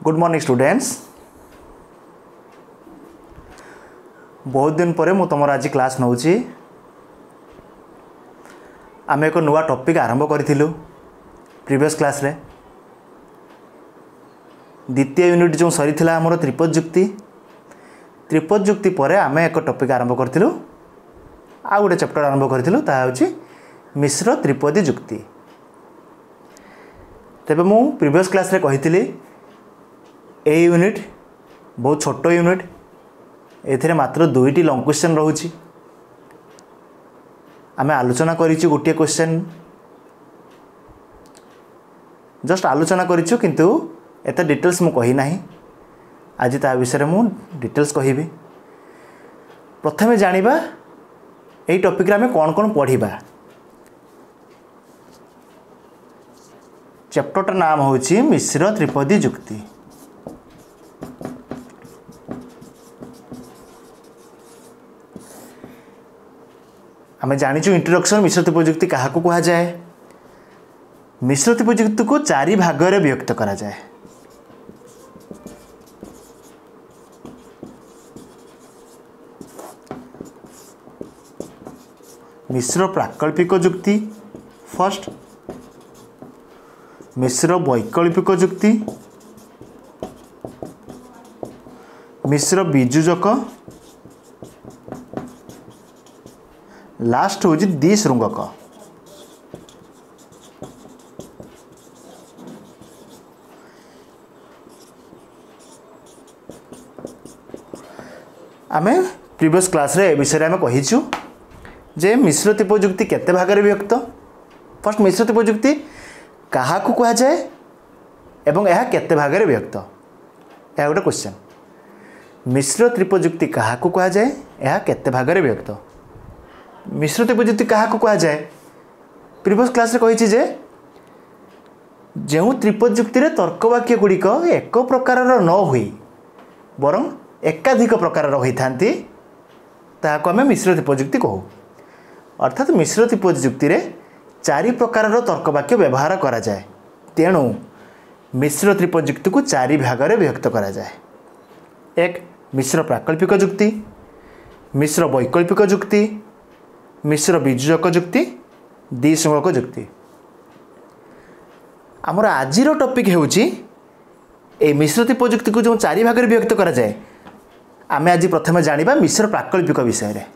Good morning students. बहुत दिन पर मु तुम आज क्लास नौ आम एक नुआ टॉपिक आरंभ करूँ प्रीवियस क्लास रे। द्वितीय यूनिट जो सरी आमर त्रिपद जुक्ति पर आम एक टॉपिक आरंभ करूँ आ गोटे चैप्टर आरंभ करूँ ताकि मिश्र त्रिपदी जुक्ति। तेबे मु प्रीवियस क्लास रे कही ए यूनिट बहुत छोट यूनिट एथिरे मात्र दुईटी लॉन्ग क्वेश्चन रोची। आम आलोचना करिछु गोटे क्वेश्चन जस्ट आलोचना करिछु किंतु एते डिटेल्स मु कही नाही। आज ता विषय मु डिटेल्स कहिबी। प्रथमे जानिबा एई टॉपिक रे आम कोन कोन पढिबा। चैप्टर नाम होची मिश्र त्रिपदी जुक्ति। आम जानिचु इंट्रोडक्शन मिश्र त्रिपदी जुक्ति क्या कहा जाए। मिश्र त्रिपदी जुक्ति को चारि भाग में विभक्त करा जाए। मिश्र प्राकल्पिक जुक्ति फर्स्ट, मिश्र वैकल्पिक जुक्ति, मिश्र बीजुजक, लास्ट हूँ द्विशृंगक। आम प्रीवियस क्लास रे ए विषय आम कहीचु जे मिश्र त्रिपदी जुक्ति केते भाग में विभक्त। फर्स्ट मिश्र त्रिपदी जुक्ति क्या कहा जाए एवं यह केते भाग में विभक्त। यह गोटे क्वेश्चन। मिश्र त्रिपदी जुक्ति क्या कहा जाए यह केते भाग में विभक्त। मिश्र त्रिपदी जुक्ति क्या कहा जाए प्रीवियस क्लास रे कही जे जो त्रिपदी जुक्ति रे तर्कवाक्य गुड़िक एक प्रकार न हुई बरं एकाधिक प्रकार होइथांती ताहाको आमे मिश्र त्रिपदी जुक्ति कहू। अर्थात मिश्र त्रिपदी जुक्ति रे चारि प्रकार तर्कवाक्य व्यवहार करा जाए। तेणु मिश्र त्रिपदी जुक्ति को चारि भाग में विभक्त करा जाए। एक मिश्र प्राकल्पिक जुक्ति, मिश्र वैकल्पिक जुक्ति, मिश्र बीजुजक जुक्ति, द्विशृंगक जुक्ति। आमर आजिर टॉपिक हेउची ए मिश्र त्रिपदी जुक्ति को जो चारि भाग में विभक्त करा जाए। आमे आज प्रथमे जानिबा मिश्र प्राकल्पिक विषय रे।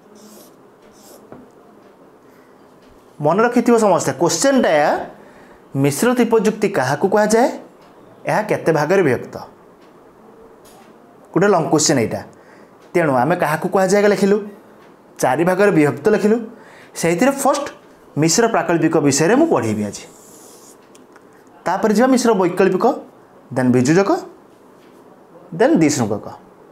मन रखिथिबो समस्या क्वेश्चन टा मिश्र त्रिपदी जुक्ति क्या कहा जाए यह केते भाग में विभक्त। गोटे लॉन्ग क्वेश्चन एटा। तेणु आमे क्या कहा जाए लिखिलु चारि भाग में विभक्त लिखिलु। से फर्स्ट मिश्र प्राकल्पिक विषय में पढ़ेबी आज। तापर जा मिश्र वैकल्पिक, देन बीजुजक, देन द्विशृंगक।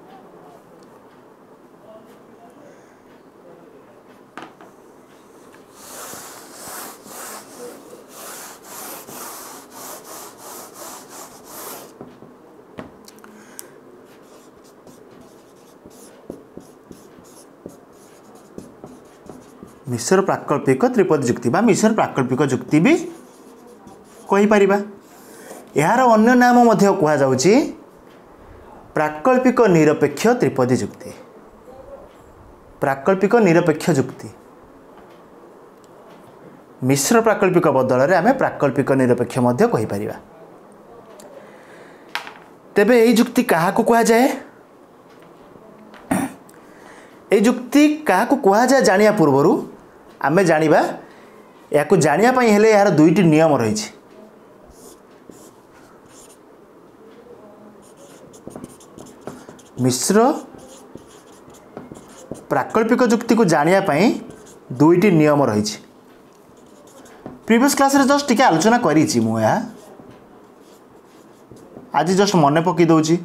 मिश्र प्राकल्पिक त्रिपदी जुक्ति बा मिश्र प्राकल्पिक जुक्ति भी कही परिबा। यार अन्य नाम मध्य कहा जाउची प्राकल्पिक निरपेक्ष त्रिपदी जुक्ति। प्राकल्पिक निरपेक्ष जुक्ति मिश्र प्राकल्पिक बदल रे आमे प्राकल्पिक निरपेक्ष मध्य कही परिबा। तेबे एई जुक्ति क्या कहा जाए। ए जुक्ति क्या कहा जाए जानिया पूर्वरु आमे जानिबा या जानिया पई हेले यार दुईटी नियम रही। मिश्र प्राकल्पिक जुक्ति को जानिया पई दुईटी नियम रही। प्रीवियस क्लास रे जस्ट टिके आलोचना करी मु आज जस्ट मन पकई दउची।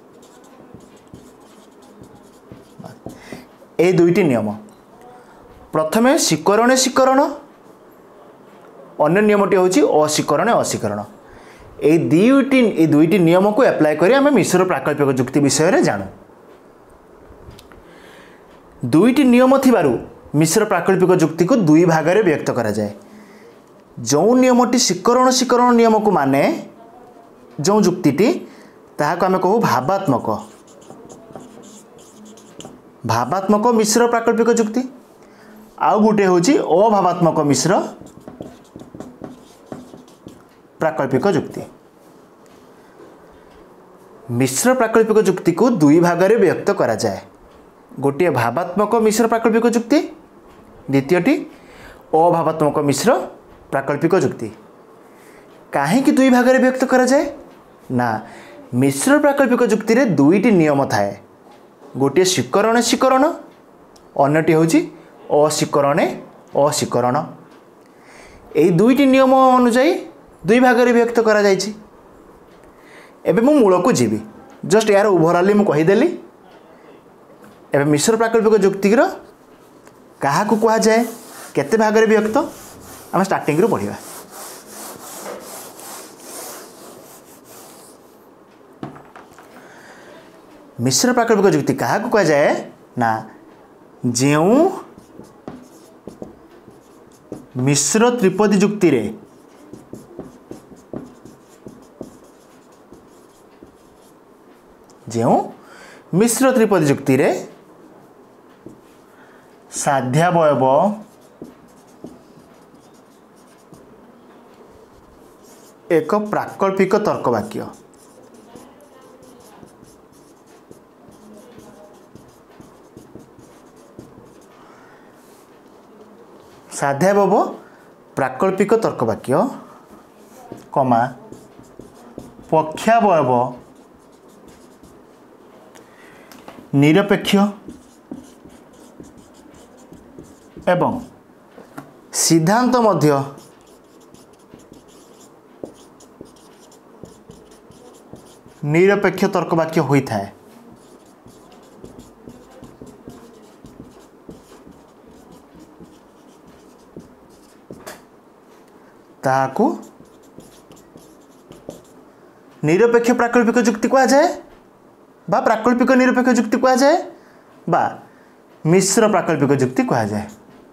ए दुईटी नियम प्रथमे शिकरणे शिकरण, अन्य नियमटी होची अशिकरणे अशिकरण। ए दुईटी नियम को अप्लाई करी आमे मिश्र प्राकल्पिक जुक्ति विषय रे जानू। दुईटी नियम थिबारु मिश्र प्राकल्पिक जुक्ति को दुई भाग में व्यक्त करा जाए। जो नियमटी शिकरण शिकरण नियम को माने जो जुक्तिटी ताहाको आमे कहू भावात्मक। भावात्मक मिश्र प्राकल्पिक जुक्ति। आउ गोटे होची अभावात्मक मिश्र प्राकल्पिक जुक्ति। मिश्र प्राकल्पिक जुक्ति को दुई भाग में व्यक्त करा जाए। गोटे भावात्मक मिश्र प्राकल्पिक जुक्ति, द्वितीयटी अभावात्मक मिश्र प्राकल्पिक जुक्ति। काहेकि दुई भाग में व्यक्त करा जाए ना, मिश्र प्राकल्पिक जुक्ति रे दुईटी नियम थाए। गोटे स्वीकरण स्वीकरण, अन्यटी होची अस्वीकरण अस्वीकरण। यही दुईटी नियम अनुसार दुई भाग में व्यक्त करा जायछि। एबे मु मूल को जीवी, जस्ट यार ओवरऑल मु कहीदेली। एबे मिश्र प्राकल्पिक जुक्ति क्या कह जाए, केते भाग में व्यक्त, आम स्टार्टिंग रू पढ़िबा। मिश्र प्राकल्पिक जुक्ति क्या कह जाए ना, जेउ मिश्र त्रिपदी जुक्ति रे मिश्र त्रिपदी जुक्ति रे साध्यावयव एक प्राकल्पिक तर्कवाक्य। साध्यावयव प्राकल्पिक तर्कवाक्य कमा पक्षावयव निरपेक्ष एवं सिद्धांत मध्य निरपेक्ष तर्कवाक्य होता है। ताहाकू निरपेक्ष प्राकल्पिक जुक्ति कहा जाए बा प्राकल्पिक निरपेक्ष जुक्ति कहा जाए बा मिश्र प्राकल्पिक जुक्ति कहा जाए।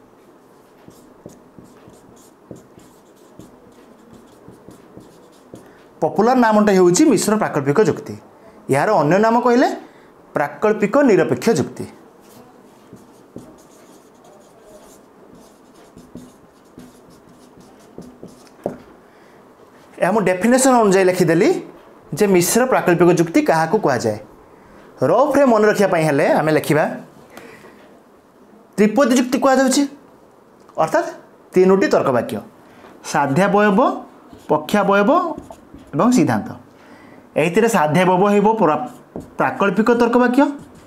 पॉपुलर नामटा होउची मिश्र प्राकल्पिक जुक्ति। यार अन्य नाम कहले प्राकल्पिक निरपेक्ष जुक्ति। यह मु डेफिनेशन अनुसार लिखिदेली जे मिश्र प्राकल्पिक जुक्ति क्या कह जाए। रफ रे मन रखिया पई हेले आमे लिखिबा त्रिपदी जुक्ति कह जाउची, अर्थात तीनोटी तर्कवाक्य साध्यावयव पक्षावयव एवं सिद्धांत। एहितिरे साध्यावयव हेबो प्राकल्पिक तर्कवाक्य,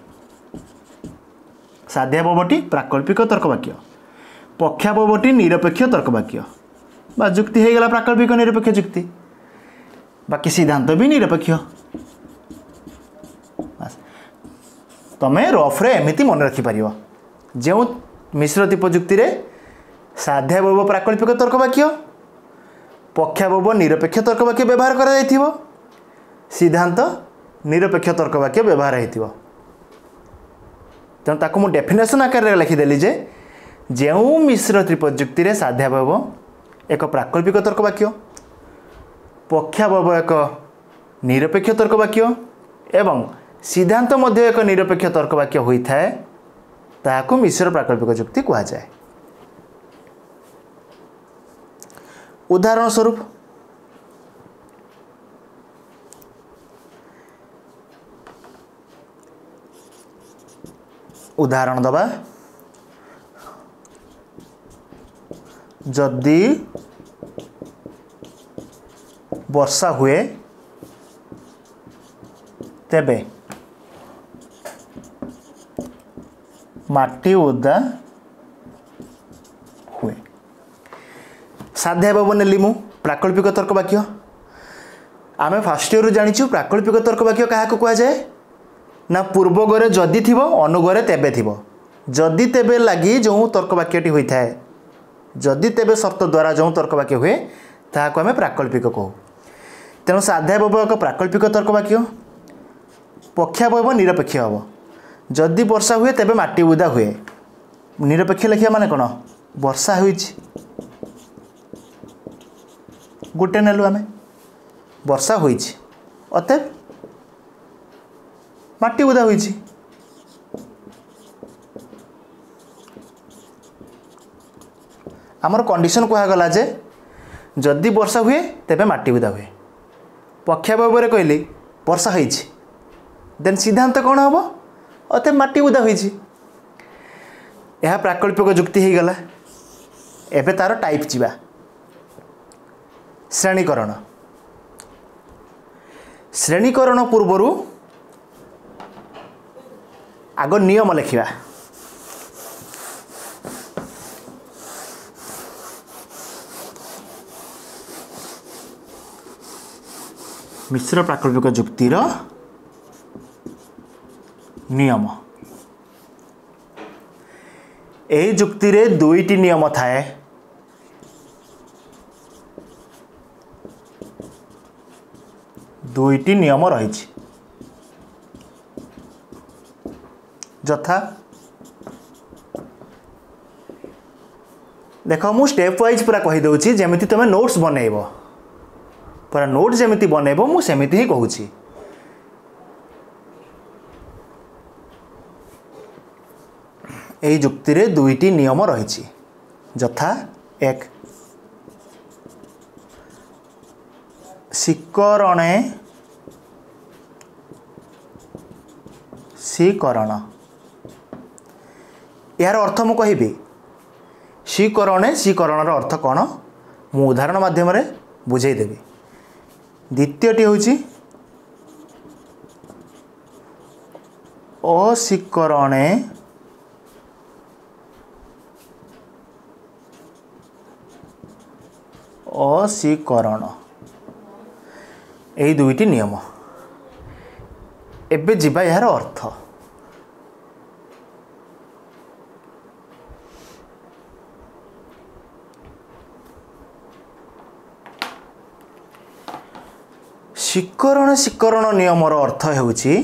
साध्यावयवटी प्राकल्पिक तर्कवाक्य, पक्षावयवटी निरपेक्ष तर्कवाक्य बा जुक्ति हो गला प्राकल्पिक निरपेक्ष जुक्ति। बाकी सिद्धांत भी निरपेक्ष। तमें रफ्रे एमती मन रखिपर जो मिश्र त्रिपदी जुक्ति रे साध्यावयव प्राकल्पिक तर्कवाक्य, पक्षावयव निरपेक्ष तर्कवाक्य व्यवहार करा जायथिबो, सिद्धांत निरपेक्ष तर्कवाक्य व्यवहार होइथिबो। तेणु ताकू मु डेफिनेशन आकार रे लिखिदेली जे जो मिश्र त्रिपदी जुक्ति रे साध्यावयव एक प्राकल्पिक तर्कवाक्य, पक्षावयव एक निरपेक्ष तर्कवाक्य एवं सिद्धांत मध्य एक निरपेक्ष तर्कवाक्य होता है, ताकू मिश्र प्राकल्पिक जुक्ति कहा जाए। उदाहरण स्वरूप उदाहरण दबा, जदि वर्षा हुए तेबे माटी ओदा हुए। साध्यावयव नेली मु प्राकल्पिक तर्कवाक्य। आमे फर्स्ट इयर जानिछु प्राकल्पिक तर्कवाक्य क्या कह जाए ना, पूर्व गरे जदि थिबो अनुगरे तेबे थिबो। जदि तेबे लगी जो तर्कवाक्यटी होता है, जदि तेबे शर्त द्वारा जो तर्कवाक्य हुए ताहाको आमे प्राकल्पिक कहू। तेणु साध्यावयव एक प्राकल्पिक तर्कवाक्य, पक्षावयव निरपेक्ष हम। जदि वर्षा हुए तेबे माटी उदा हुए, निरपेक्ष लिखिया माने कौन, वर्षा होइछि गोटे नेलु आमे, वर्षा होइछि अतएव माटी उदा होईछि। आमर कंडीशन कहगला जे जदि वर्षा हुए तेबे माटी उदा हुए। पक्षावयव कहली वर्षा होईछि देन सिद्धांत कौन हम अतः माटी उदा होईछि। यह प्राकल्पिक जुक्ति हो गला। एबे तार टाइप जीवा श्रेणीकरण। श्रेणीकरण पूर्वरु आग नियम लिखिबा। मिश्र प्राकल्पिक जुक्तिर नियम। यही जुक्ति रे दुईटी नियम थाए। दुईटी नियम रही जथा देख मु स्टेप वाइज पूरा कही दउछि जेमिति तमे नोट्स बनेइबो पूरा नोट जेमिति बनेइबो मु सेमिति ही कहूछि। एई जुक्ति रे दुईटी नियम रही जथा एक शिकरणे शिकरण। यार अर्थ मु कहिबी शिकरणे शिकरण अर्थ कौन मु उदाहरण माध्यम रे बुझाई देबी। द्वितीयटी होची अशिकरणे अशिकरण। यही दुईटी नियम। एबे जिबा यार अर्थ। शिकरण शिकरण नियमर अर्थ हेउची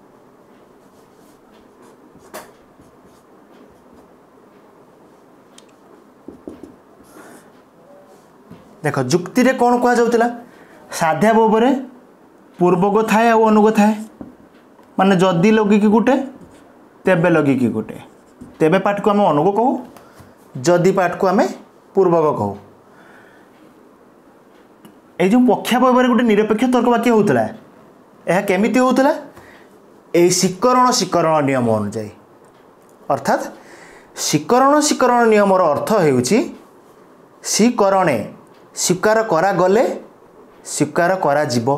देख जुक्ति रे कौन कह जाउतला साध्याबोव रे पूर्वग थाए और अनुग थाए माने जदि लगिकी गुटे तेबे लगिकी गुटे तेबे पाठ को आम अनुग कहू जदि पाठ को आम पूर्वग कहू। ये जो पक्षावयव गोटे निरपेक्ष तर्क वाक्य होता यह केमिति होता यही शिकरण शिकरण नियम अनुजाई अर्थात शिकरण शिकरण नियमर अर्थ हेउची शिकरणे स्वीकार करा गले स्वीकार करा जीव।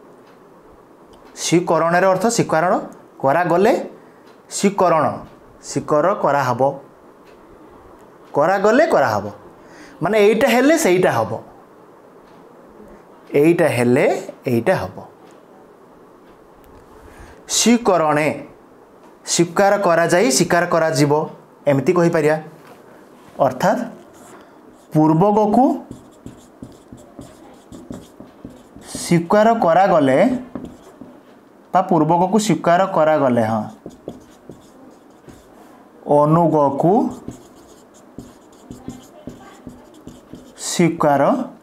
शिकरण अर्थ स्वीकार करा गले स्वीकरण स्वीकार करा हबो करा गले करा हबो माने एइटा हेले सेइटा हबो एइटा हेले एइटा हबो। शिकरणे स्वीकार करा जाई स्वीकार करा जीव एमती कहि परिया अर्थात पूर्वग को स्वीकार करा गले बा पूर्वक को स्वीकार करा गले हाँ अनुग को स्वीकार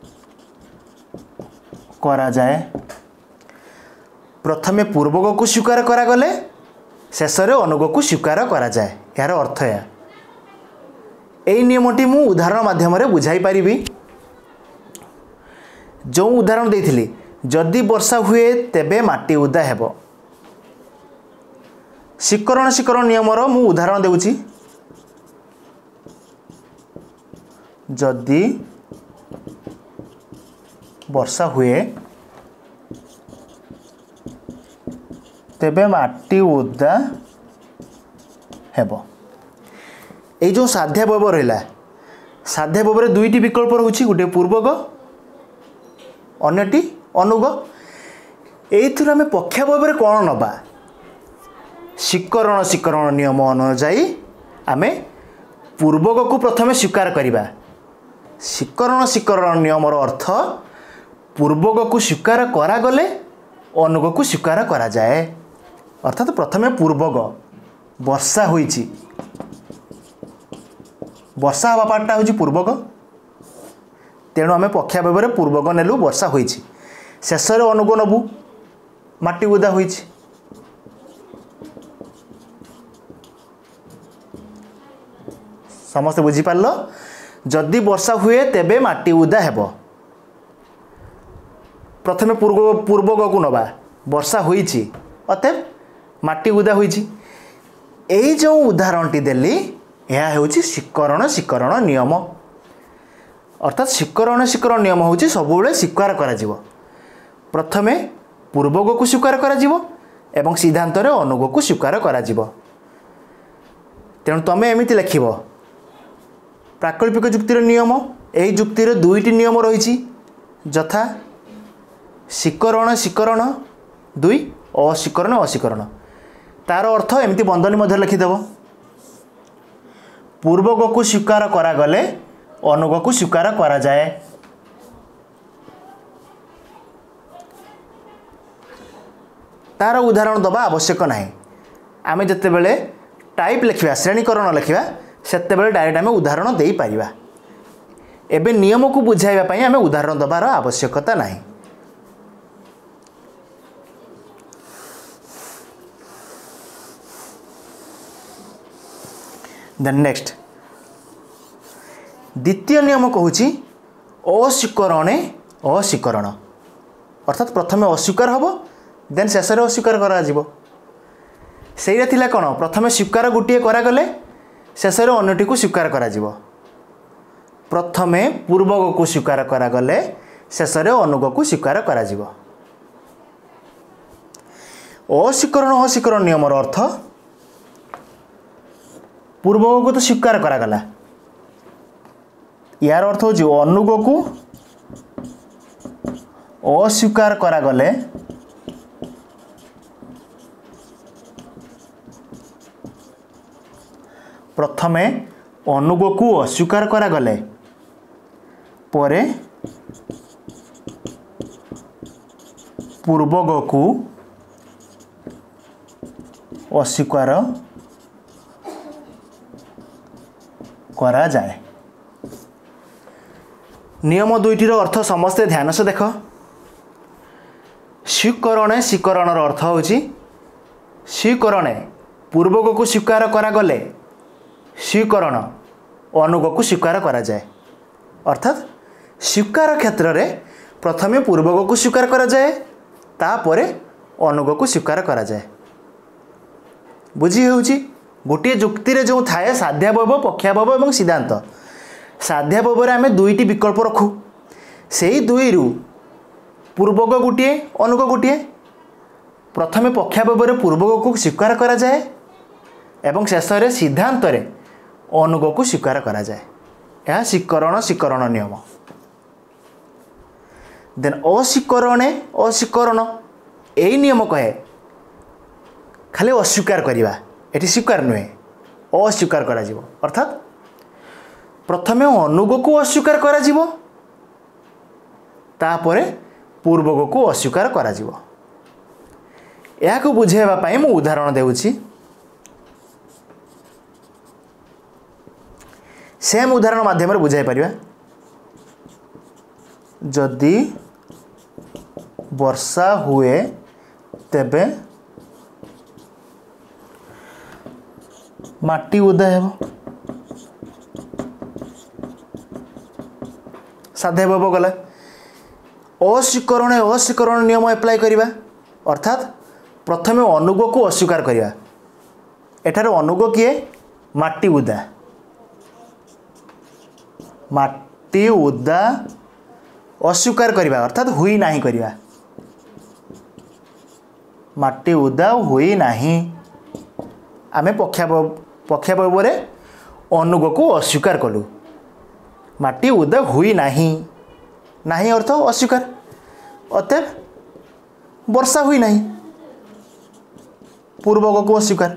करा जाए। प्रथमे पूर्वक को स्वीकार करा गले शेष रे अनुग को स्वीकार करा जाए यार अर्थ या एई नियमटी मु उदाहरण माध्यम रे बुझाई पारिबी। जो उदाहरण देइथिली जदि वर्षा हुए तेबे माटी उदा हेबो शिकरण शिकरण नियमर मु उदाहरण देउची जदि वर्षा हुए तेबे माटी उदा हेबो। ए जो साध्याबोव रहिला साध्याबोव रे दुईटी विकल्प रहउची गोटे पूर्वग अन्यटी अनुग। एइथुर आमे पक्षाबोव रे कोन नबा शिकरण शिकरण नियम अनुजाई आमे पूर्वग को प्रथमे स्वीकार करिबा। शिकरण शिकरण नियमर अर्थ पूर्वग को स्वीकार करा गले अनुग को स्वीकार करा जाए अर्थात प्रथमे पूर्वग वर्षा होईची वर्षा हवा पार्टा होची पूर्वग तेणु आमे पक्षाबोव रे पूर्वग नेलु वर्षा होईची शेष रे अनुग नबु माटी उदा होईची समस्ते बुझीपार जदि वर्षा हुए तेबे माटी उदा हेब प्रथमे पूर्वक को नवा वर्षा होईची अतएव माटी उदा होईची एई जो उदाहरणटी देली यह हेउची शिकरण शिकरण नियम अर्थात शिकरण शिकरण नियम होउची सबुबले स्वीकार करा जीवो प्रथमे पूर्वक को स्वीकार करा जीवो एवं सिद्धांतरे अनुग को स्वीकार करा जीवो तेणु तमे एमिति लिखिबो प्राकल्पिक जुक्तिर नियम एही जुक्तिर दुईटी नियम रही यथा शिकरण शिकरण दुई अशिकरण अशिकरण तार अर्थ एमती बंधनी मध्य लिखिदेव पूर्वक को स्वीकार करागले अनुग को स्वीकार करा जाए तार उदाहरण दबा आवश्यक नहीं आमे जत्ते बेले टाइप लिखा श्रेणीकरण लिखा सेते बेले डायरेक्ट आमे उदाहरण दे पारिबा एबे नियम को बुझाइबा पई आमे उदाहरण दबार आवश्यकता नहीं देन नेक्स्ट द्वितीय नियम कहूँ अस्वीकरणे अस्वीकरण अर्थात प्रथमे अस्वीकार हम देन शेष अस्वीकार करा कौन प्रथमे स्वीकार गोटे करागले शेष अन्यटी को स्वीकार करा प्रथमे पूर्वक को स्वीकार करागले शेष अनुग को स्वीकार करा अस्वीकरण अस्वीकरण नियमर अर्थ पूर्वक को तो स्वीकार करागला यार अर्थ हो अनुग को अस्वीकार करागले प्रथमे अनुग को अस्वीकार करागले परे पूर्वक को अस्वीकार करा जाए नियम दुईटीर अर्थ समस्ते ध्यान से देख स्वीकरणे स्वीकरणर अर्थ होची स्वीकरणे पूर्वक को स्वीकार करागले स्वीकरण अनुग को स्वीकार करा जाए अर्थात स्वीकार क्षेत्र में प्रथमे पूर्वक को स्वीकार करा जाए तापरे अनुग को स्वीकार करा जाए बुझी होउची गोटे जुक्ति जो थाए साध्याबय पक्षाबय और सिद्धांत साध्याबय आम दुईटी विकल्प रखू से दुई पूर्वक गोटे अनुग गोटे प्रथमे पक्षाबय पूर्वक को स्वीकार करा जाए एवं शेष सिद्धांत अनुग को स्वीकार करा जाए यह स्वीकरण स्वीकरण नियम देन अस्वीकरणे अस्वीकरण यही नियम कहे खाली अस्वीकार करवा एटी स्वीकार नुहे अस्वीकार करा जीवो अर्थात प्रथमे अनुग को अस्वीकार करा जीवो तापरे पूर्वक को अस्वीकार करा जीवो या को बुझेबा पई मु उदाहरण देउछि सेम उदाहरण माध्यम बुझाई पारिबा जदि वर्षा हुए तेबे माटी उदा हेब साध्याबय गला अस्वीकरण अस्वीकरण नियम एप्लाय करिबा अर्थात प्रथमे अनुग को अस्वीकार करिबा एठार अनुग किए माटी उदा अस्वीकार करिबा अर्थात हुई नाही करिबा माटी उदा हुई नाही आमे पक्षाबय अनुग को अस्वीकार कलु माटी उदा हुई नाही नाही अर्थ अस्वीकार अतएव वर्षा हुई नाही पूर्वक को अस्वीकार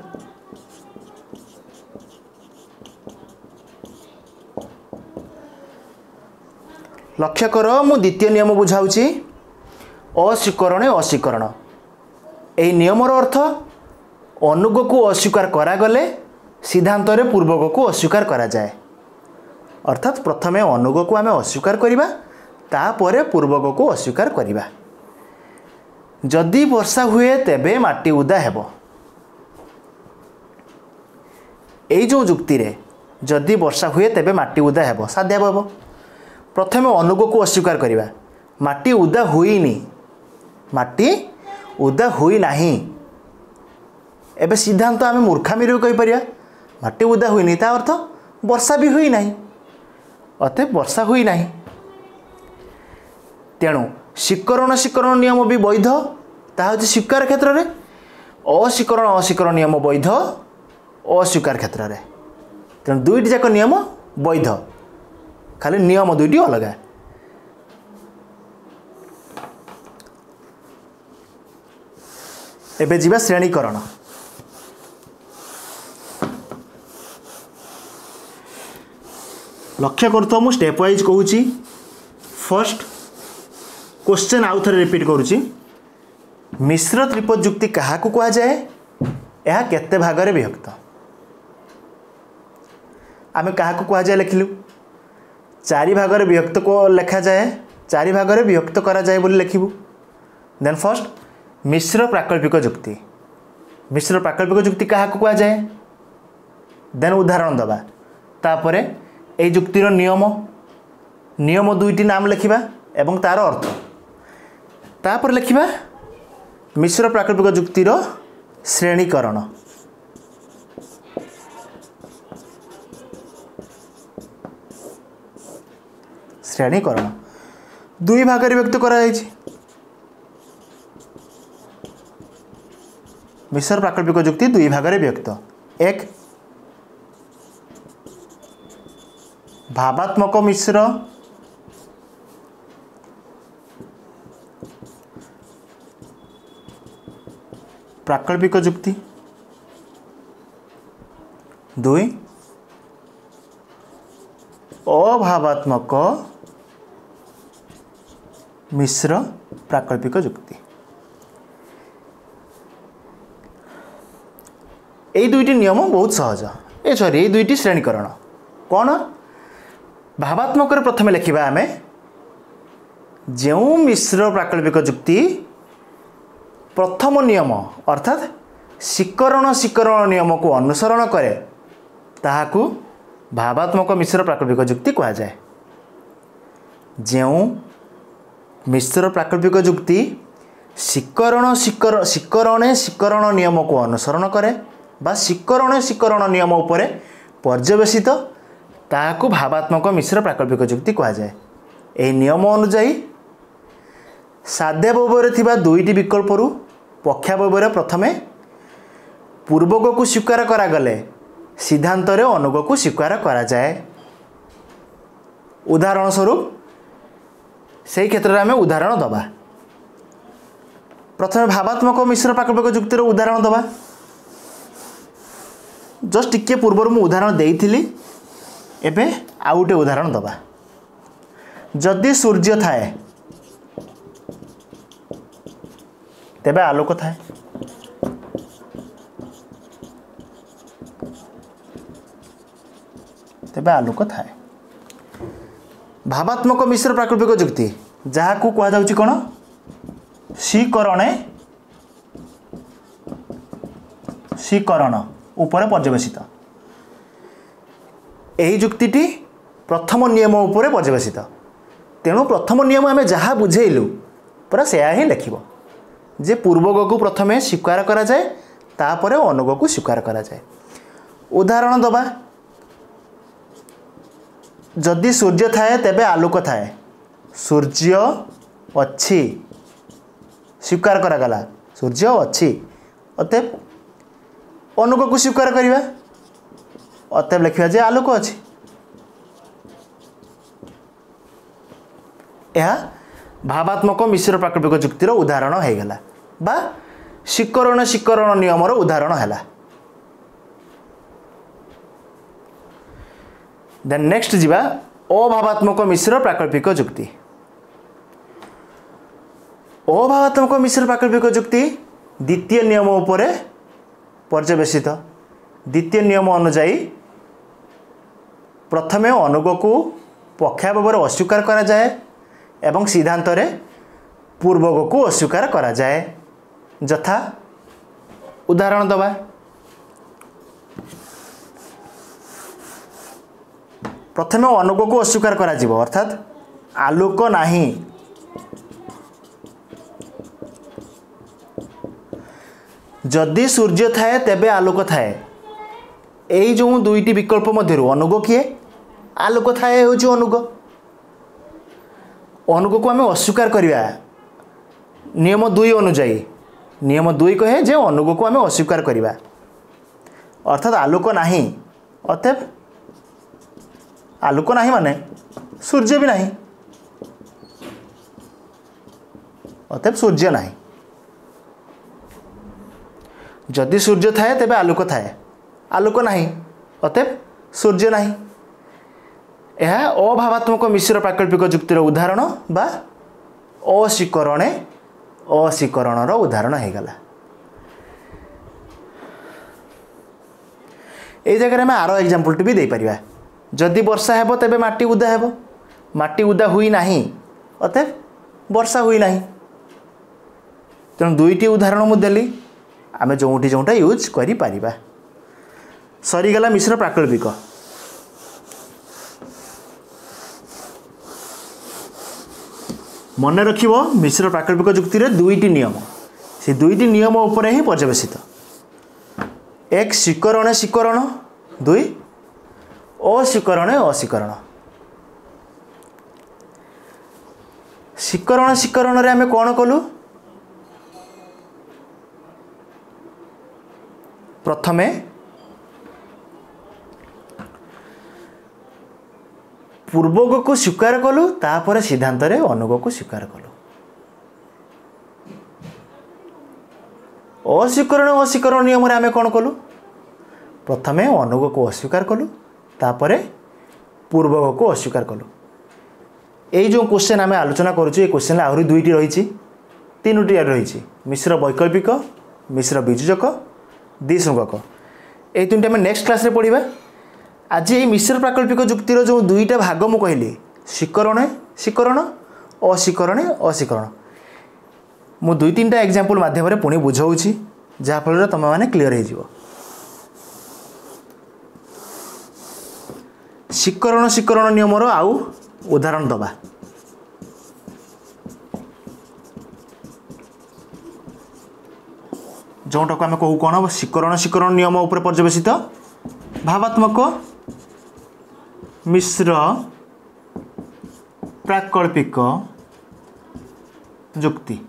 लक्ष्य कर मु द्वितीय नियम बुझाऊँगी अस्वीकरण अस्वीकरण यही नियमर अर्थ अनुग को अस्वीकार करागले सिद्धांत पूर्वक को अस्वीकार करा जाए अर्थात प्रथमे अनुग को आमे अस्वीकार करिबा तापरे पूर्वक को अस्वीकार करिबा जदि वर्षा हुए तेबे माटी उदा हेब एई जो जुक्ति रे जदि वर्षा हुए तेबे माटी उदा हेब साध्या हेब प्रथमे अनुग को अस्वीकार करवा माटी उदा हुईनी माटी उदा हुई नाही एबे सिद्धांत आम मूर्खामी कहीपर माटी उदा हुईनी ता अर्थ वर्षा भी हुई नाही अतएव वर्षा हुई नाही तेणु स्वीकरण नियम भी वैध ता हूँ स्वीकार क्षेत्र में अस्वीकरण नियम वैध अस्वीकार क्षेत्र में तेणु दुईटी जाक नियम वैध खाली नियम दुईटी अलग। एबे जीवा श्रेणीकरण लक्ष्य करतो मु स्टेप वाइज कहूँ। फर्स्ट क्वेश्चन आउ थे रिपीट करुच्ची मिश्र त्रिपद जुक्ति क्या कह जाए यह केते भागरे विभक्त आम क्या कह जाए लिखिलु चारि भागरे विभक्त को लिखा जाए चारि भागरे विभक्त करा जाए बोली लिखिबु। देन फर्स्ट मिश्र प्राकल्पिक जुक्ति क्या कह जाए देन उदाहरण दबा तापरे ए जुक्तिर नियम दुईटी नाम लिखिबा एवं तार अर्थ तापर लिखिबा मिश्र प्राकल्पिक जुक्तिर श्रेणीकरण दुई भाग व्यक्त करा जायछि मिश्र प्राकल्पिक जुक्ति दुई भाग व्यक्त एक भावात्मक मिश्र प्राकल्पिक जुक्ति दुई अभावात्मक मिश्र प्राकल्पिक जुक्ति ये दुईटी नियम बहुत सहज ए सॉरी ये दुईटी श्रेणीकरण कौन भावात्मक प्रथमे लिखा आम जो मिश्र प्राकल्पिक जुक्ति प्रथम नियम अर्थात स्वीकरण नियम को अनुसरण करे ताहाकू भावात्मक मिश्र प्राकल्पिक जुक्ति कह जाए। जो मिश्र प्राकल्पिक जुक्ति स्वीकरण नियम को अनुसरण करे बा स्वीकरण नियम उपरे पर्यवेसित ताहाकू भावात्मक मिश्र प्राकल्पिक जुक्ति कह जाए। यह नियम अनुजाई साध्यावयव थिबा दुईटी विकल्परू पक्षावयव प्रथमे पूर्वक को स्वीकार करागले सिद्धांत रे अनुग को स्वीकार करा जाए। उदाहरण स्वरूप से क्षेत्र में आम उदाहरण दबा प्रथमे भावात्मक मिश्र प्राकल्पिक जुक्तिर उदाहरण दबा जस्ट टिके पूर्व मु उदाहरण देइथिली एबे आउ गोटे उदाहरण दबा जदि सूर्य थाए तेबे आलोक थाए भावात्मक मिश्र प्राकल्पिक जुक्ति जहाँ को कह जाउची कोन स्वीकरण उपरे पर्यवेसित यही जुक्तिटी प्रथम नियम उपरे पर्यवेसित तेणु प्रथम नियम आम जहाँ बुझेलु पूरा सेया ही लिखिबो जे पूर्वक को प्रथमे स्वीकार करा जाए तापरे अनुग को स्वीकार करा जाए। उदाहरण दबा जदि सूर्य थाए तेबे आलोक थाए सूर्य अच्छी स्वीकार करागला सूर्य अच्छी अतएव अनुग को स्वीकार करिबा अतएव लिखिबा जे आलोक अच्छी। यह भावात्मक मिश्र प्राकल्पिक जुक्तिर उदाहरण हो गला बा स्वीकरण नियमर उदाहरण है। देन नेक्स्ट जीवा अभावात्मक मिश्र प्राकल्पिक जुक्ति। अभावात्मक मिश्र प्राकल्पिक जुक्ति द्वितीय नियम उपरे पर्यवेसित द्वितीय नियम अनुजाई प्रथमे अनुग को पक्षावयव अस्वीकार करा जाए एवं सिद्धांत रे पूर्वक को अस्वीकार करा जाए। यथा उदाहरण दबा प्रथमे अनुग को अस्वीकार करा जिवो अर्थात आलोक नाही जदि सूर्य थाए तेबे आलोक थाए एई जो दुईटी विकल्प मध्यरु अनुग किए आलोक थाए होची अनुग अनुग को आम अस्वीकार करिया नियम 2 अनुजाई नियम 2 कहे जे अनुग को आम अस्वीकार करिया अर्थात आलोक नाही अतएव आलोक नाही माने सूर्य भी नाही अतएव सूर्य नाही जदि सूर्य थाए तेबे आलोक थाए आलोक नाही अतएव सूर्य नाही यह अभावात्मक मिश्र प्राकल्पिक जुक्तिर उदाहरण बा अस्वीकरणे अस्वीकरणर उदाहरण हो गला। ये जगह में आरो एग्जांपल भी दे परिबा जदि वर्षा हेबो तेबे माटी उदा हेबो माटी उदा हुई नाही अतएव वर्षा हुई नाही तेणु दुईटी उदाहरण मु देली आमे जोंटी जोंटा यूज करि परिबा सरीगला मिश्र प्राकल्पिक मन रखिबो मिश्र प्राकल्पिक जुक्ति रे दुईटी नियम से दुईटी नियम उपरे ही पर्यवेसित एक स्वीकरण स्वीकरण दुई अस्वीकरण अस्वीकरण स्वीकरण स्वीकरण रे आमे कोन कलु प्रथमे पूर्वक को स्वीकार कलु तापर सिद्धांत रे अनुग को स्वीकार कलु अस्वीकरण अस्वीकरण नियम रे आमे कोन कलु प्रथमे अनुग को अस्वीकार कलु तापर पूर्वक को अस्वीकार कलु एई जो क्वेश्चन आमे आलोचना करूछु ए क्वेश्चन आहुरी दुईटी रहिछि तीनोटी रहिछि मिश्र वैकल्पिक मिश्र वियोजक द्विसंगक ए तीनटा आमे नेक्स्ट क्लास रे पढिबा आज ये मिश्र प्राकल्पिक जुक्तिर जो दुईटा भाग मु कहली स्वीकरण स्वीकरण अस्वीकरण अस्वीकरण मु दुई तीन टा एग्जांपल माध्यम रे पुणी बुझाऊछि जहाँ फल तुम मैंने क्लीयर हो स्वीकरण स्वीकरण नियम आउ उदाहरण दबा जोटा को आम कहू कौन हम स्वीकरण स्वीकरण नियम उपर पर्यवेसित भावात्मक मिश्र प्राकल्पिक जुक्ति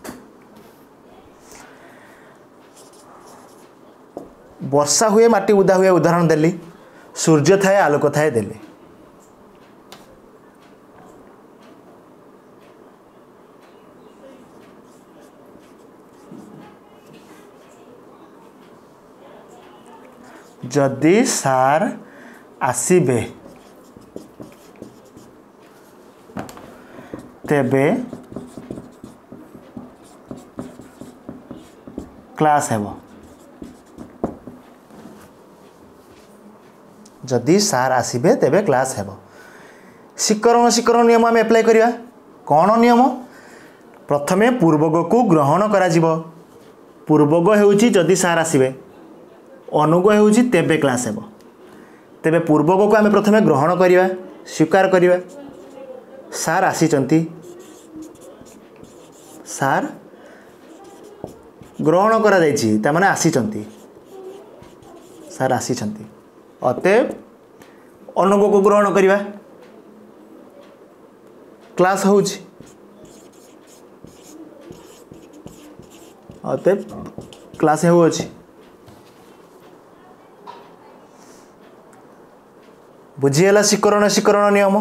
वर्षा हुए माटी उदा हुए उदाहरण देली सूर्य थाए आलोक थाए देली जदि सार आसीबे तेबे क्लास हेबो जदि सार आसीबे तेबे क्लास हेबो स्वीकरण स्वीकरण नियम आम एप्लाई करिया कौन नियम प्रथमे पूर्वक को ग्रहण करा जिवो पूर्वक हेउची जदि सार आसीबे अनुग हेउची तेबे क्लास हेबो तेबे पूर्वक को आम प्रथमे ग्रहण करिया स्वीकार करिया सार आसीचंती सार ग्रहण करा जायछि ता माने आसीचंती सार आसीचंती अतएव अनुग को ग्रहण करिया क्लास होउछि अतएव क्लास होउछि बुझीगला स्वीकरण स्वीकरण नियम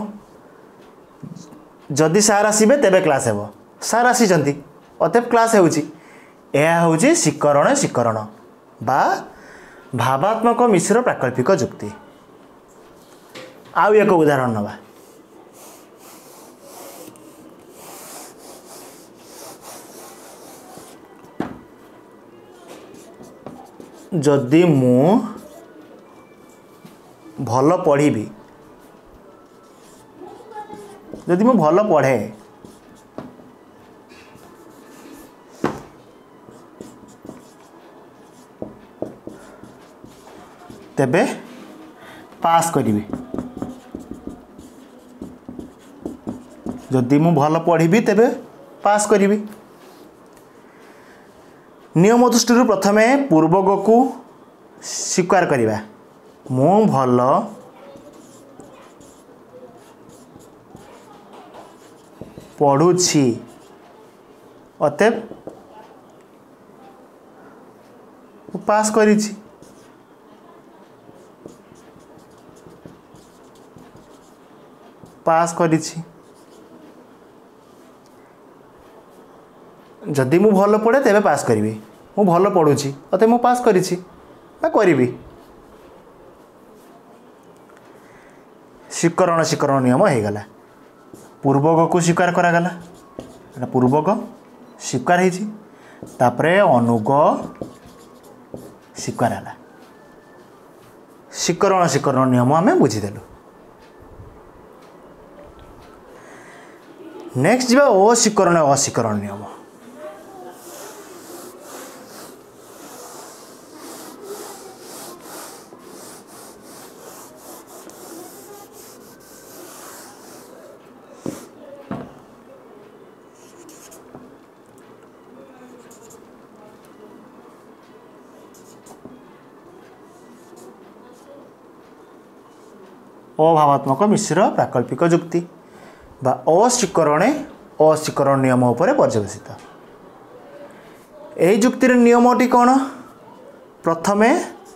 जदि सार आसीबे तेबे क्लास हेबो सार आसीचंती अतएव क्लास होउछि एहा होउछि स्वीकरण स्वीकरण बा भावात्मक मिश्र प्राकल्पिक जुक्ति आउ एक उदाहरण नबा जदि मु भल पढ़ी जदि मु भल पढ़े तेबे पास करी जदि मु भल पढ़ी तेबे पास करी। नियम दृष्टि प्रथमे पूर्वक को स्वीकार करवा। मु भल पढ़ुछि अतएव पास करिछि। पास करिछि जदि मु भल पढ़े तेबे पास करी। मु भल पढ़ुछि अतएव मु पास करिछि बा करी। स्वीकरण स्वीकरण नियम हो गला। पूर्वक को स्वीकार करागला। पूर्वक स्वीकार होइछि तापरे अनुग स्वीकार है। स्वीकरण स्वीकरण नियम आम बुझीदेलु। नेक्स्ट जा अस्वीकरण अस्वीकरण नियम। अभावात्मक मिश्र प्राकल्पिक जुक्ति बा अस्वीकरण अस्वीकरण नियम उपर पर्यवेसित। यही जुक्तिर नियमटी कौन? प्रथमे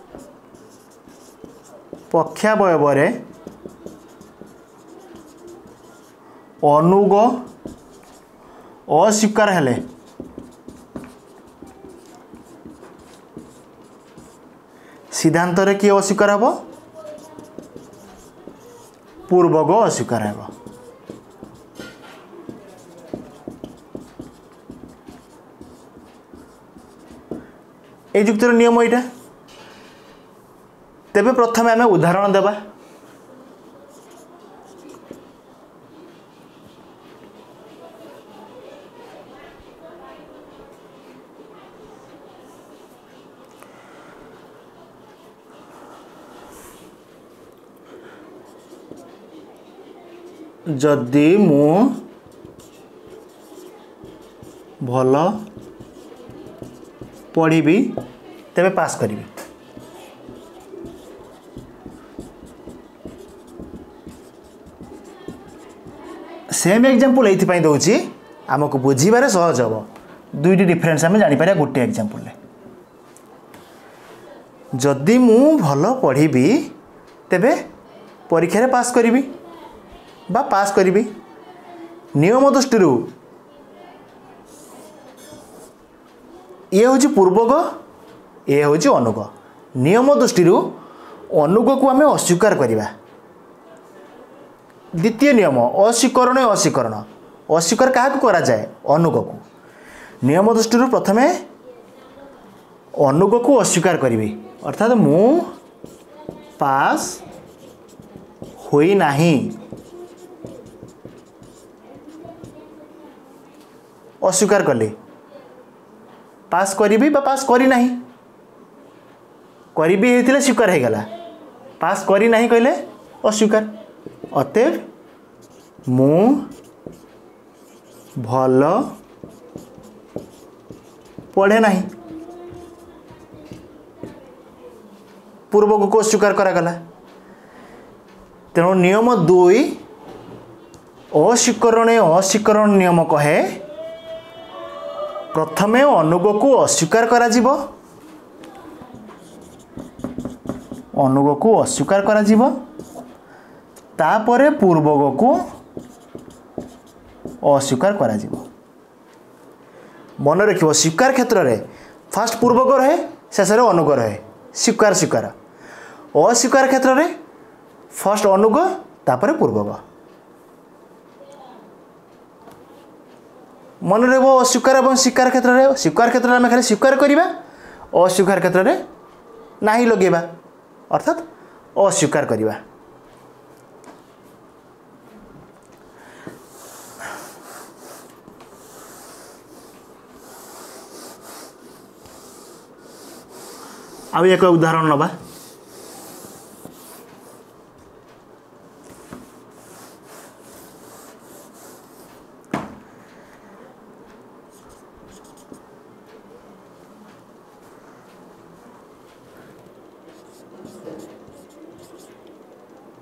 पक्षावयवरे अनुग अस्वीकार हेले सिद्धांतरे किए अस्वीकार हम? पूर्वक अस्वीकार है। ये जुक्तिर नियम यहाँ। तेबे प्रथम आम उदाहरण देवा। जदि मु भल पढ़ी तेबे पास करी। सेम एग्जांपल ये दूसरी आमको बुझे सहज हम। दुईटी डिफरेन्स आम जापर गोटे एग्जांपल। जदि मु भल पढ़ी तेबे परीक्षा पास करी बा पास करी। नियम दृष्टि ये हूँ पूर्वक ये हूँ अनुग। नियम दृष्टि अनुग को आम अस्वीकार करवा। द्वितीय नियम अस्वीकरण अस्वीकरण अस्वीकार क्या करा जाए? अनुग को। नियम दृष्टि प्रथमे अनुग को अस्वीकार करी अर्थात मु पास होई नाही अस्वीकार कले। पास करी बा पास करी नाही करी होते स्वीकार हो गला। पास करी नाही कहले अस्वीकार। अतएव मु भल पढ़े नाही पूर्वक को अस्वीकार करागला। तेणु नियम 2 अस्वीकरण अस्वीकरण नियम कहे प्रथमे अनुग को अस्वीकार करा जीवो। अनुग को अस्वीकार करा जीवो तापरे पूर्वक को अस्वीकार करा जीवो। मन रखिबो स्वीकार क्षेत्र में फास्ट पूर्वक रहे शेष अनुग रहे। स्वीकार स्वीकार अस्वीकार क्षेत्र में फर्स्ट अनुग तापरे पूर्वक। मन रहा अस्वीकार और स्वीकार क्षेत्र में स्वीकार क्षेत्र में आम खाली स्वीकार करवा अस्वीकार क्षेत्र में नाही लगेगा अर्थात अस्वीकार करवा। आउ एक उदाहरण नवा।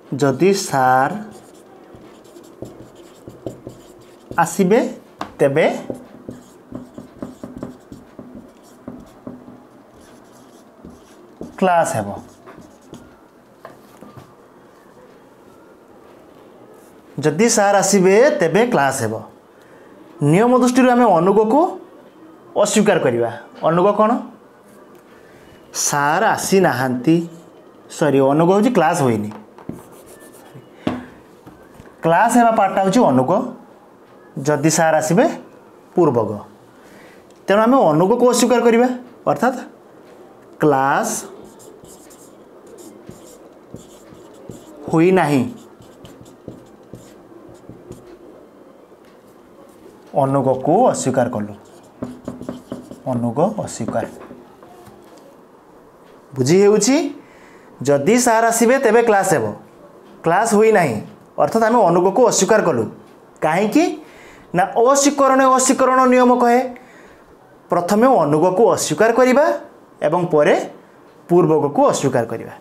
जदि सार आसिबे तेबे क्लास हेबो। जदि सार आसिबे तेबे क्लास हेबो। नियम दृष्टि आम अनुग को अस्वीकार करवा। अनुग कौन? सार आसी नाहांती, सॉरी अनुग हूँ क्लास होइनी। क्लास हेबा पार्टा हूँ अनुग, जदि सार आसिबे पूर्वग। तेणु आम अनुग को अस्वीकार करवा, अर्थात क्लास हुई नहीं। अनुग को अस्वीकार कलु, अनुग अस्वीकार। बुझी होउछि? जदि सार आसिबे तेबे क्लास हेबो, क्लास हुई नहीं, अर्थात आम अनुग को अस्वीकार कलु। कहीं ना अस्वीकरण अस्वीकरण नियम कहे प्रथमे अनुग को अस्वीकार करिबा एवं परे पूर्वक को अस्वीकार करिबा।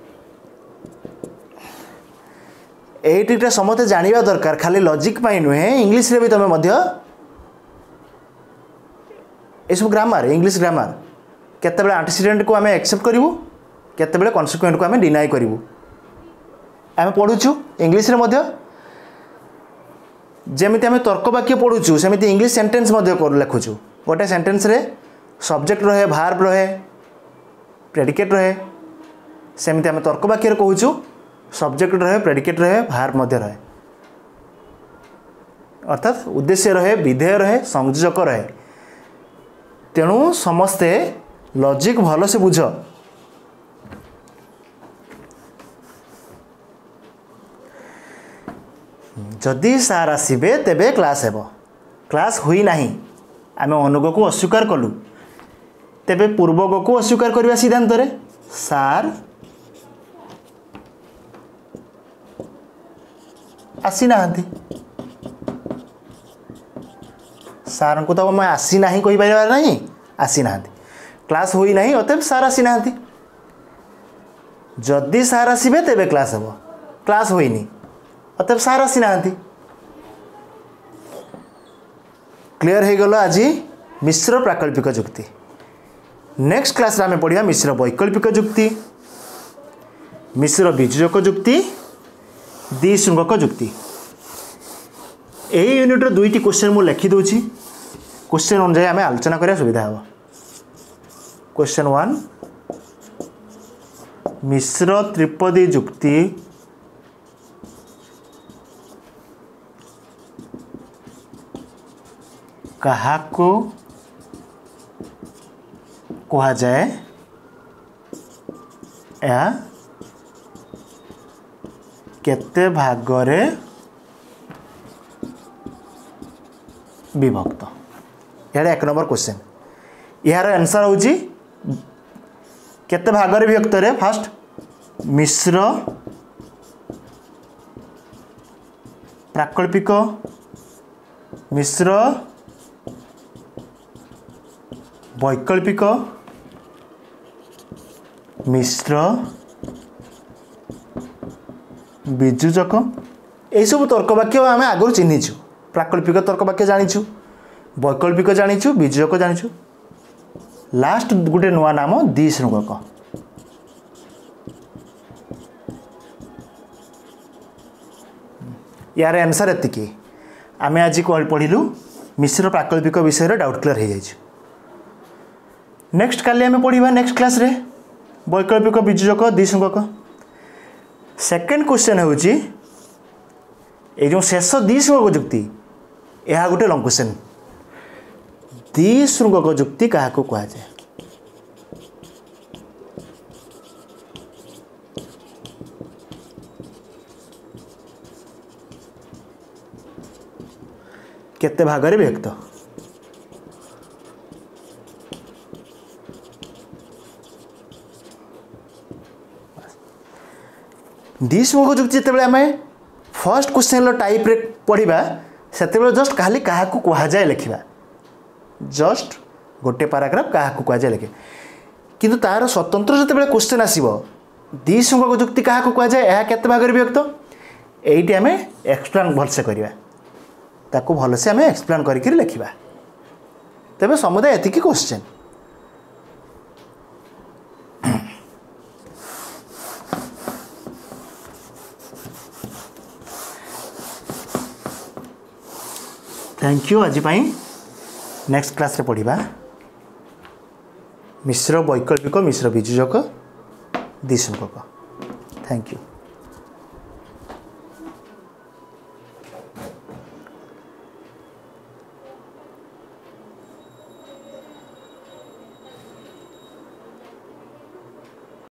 एटा समस्त जानिबा दरकार, खाली लॉजिक पाई नुहे, इंग्लिश रे भी तमे मध्य एसब ग्रामर, इंग्लिश ग्रामर केतेबेले एंटीसीडेंट को आम एक्सेप्ट करूँ, केतेबेले कन्सिक्वेंट को आम डिनाई करूँ। आम पढ़ुचु इंग्लिश रे मध्य, जेमिति आम तर्क वाक्य पढ़ुचु सेमिति इंग्लिश सेंटेंस लिखुचु। गोटे सेंटेंस रे सब्जेक्ट रहे, भार्ब रहे, प्रेडिकेट रहे, सेमिति आम तर्क वाक्य कहूचु सब्जेक्ट रहे, प्रेडिकेट रहे, भार्ब मध्य रहे, अर्थात उद्देश्य रहे, विधेय रहे, संयोजक रहे। तेणु समस्ते लॉजिक भल से बुझ। जदि सार आसिबे तेबे क्लास हेबो, क्लास हुई नहीं, आम अनुग को अस्वीकार कलु, तेबे पूर्वक को अस्वीकार करवा सिद्धांत रे। सार आसी नाहांती, सार को तो मैं आसी ना कही पार नहीं, आसी ना, क्लास हुई नहीं, अतएव सार आसी ना। जदि सार आसबे तेबे क्लास हेबो, क्लास हुईनी, अतएव सार आसी ना। क्लियर हो गला आज मिश्र प्राकल्पिक जुक्ति। नेक्स्ट क्लास आम पढ़ा मिश्र वैकल्पिक जुक्ति, मिश्र बीजक जुक्ति, द्विशृंगक जुक्ति। यही यूनिट दुईटी क्वेश्चन मुझे लिखिदे, क्वेश्चन अनुसार आम आलोचना करा सुविधा हे। क्वेश्चन 1, मिश्र त्रिपदी जुक्ति काहाको कहा जाए, या केते भागरे विभक्त। यार 1 नंबर क्वेश्चन, यार आंसर हूँ केते भागरे विभक्त रे। फास्ट मिश्र प्राकल्पिक, मिश्र वैकल्पिक, मिश्र बीजुजक। यही सब तर्क वाक्य आम आगुरी चिन्हीचु। प्राकल्पिक तर्क वाक्य जानीचु, वैकल्पिक जानीचु, बीजुजक जानीचु। लास्ट गोटे नुआ नाम द्विशृंगक। यार आंसर एतिकी। आम आज पढ़िलु मिश्र प्राकल्पिक विषय डाउट क्लियर हो जाए। नेक्स्ट काली आम पढ़ा नेक्स्ट क्लास रे वैकल्पिक, बीजुजक, द्विशृंगक। सेकेंड क्वेश्चन हूँ ये जो शेष द्विशृंगक जुक्ति, यह गोटे लंग क्वेश्चन। द्विशृंगक जुक्ति क्या कह जाए? केते भागरे विभक्त? द्विशृंगक जुक्ति जिते आम फर्स्ट क्वेश्चन टाइप रे पढ़ा से जस्ट खाली क्या कह जाए लिखा, जस्ट गोटे पैराग्राफ क्या कह जाए लिखे। किंतु तार स्वतंत्र जिते क्वेश्चन आसब द्विसंख्यक जुक्ति क्या कह जाए यह केते भाग विभक्त यही आम एक्सप्लेन भलसे करवा ताकू भलसे आम एक्सप्लेन करके लिखा तेज समुदाय एति क्वेश्चन थैंक यू आज नेक्स्ट क्लास रे पढ़ा मिश्र वैकल्पिक मिश्र वियोजक द्विसंख्यक थैंक यू।